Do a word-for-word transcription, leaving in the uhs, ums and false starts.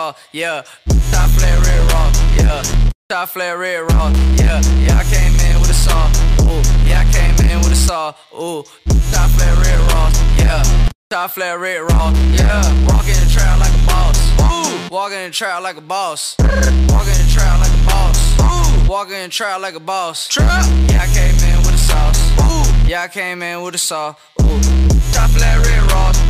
saw, yeah. Top flat red raw, yeah. Top flat red raw, yeah. Yeah, I came in with a saw, ooh. Yeah, I came in with a saw, ooh. Top flat red raw, yeah. Top flat red raw, yeah. Walk in the trap like a boss, ooh. Walk in the trap like a boss, walk in the trap like a boss, ooh. Walk in the trap like a boss, trap. Yeah, I came in with a sauce, ooh. Yeah, I came in with a saw, ooh. Top flat red raw.